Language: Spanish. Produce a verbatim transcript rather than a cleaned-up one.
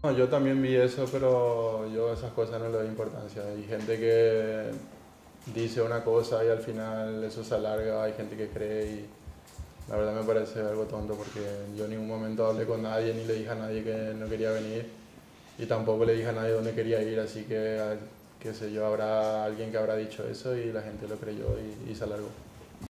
No, yo también vi eso, pero yo a esas cosas no le doy importancia. Hay gente que dice una cosa y al final eso se alarga, hay gente que cree y la verdad me parece algo tonto porque yo en ningún momento hablé con nadie ni le dije a nadie que no quería venir y tampoco le dije a nadie dónde quería ir, así que qué sé yo, habrá alguien que habrá dicho eso y la gente lo creyó y, y se alargó.